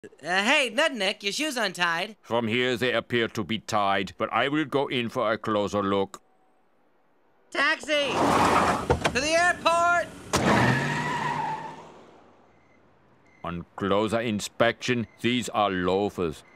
Hey, Nutnik, your shoes untied. From here they appear to be tied, but I will go in for a closer look. Taxi! To the airport! On closer inspection, these are loafers.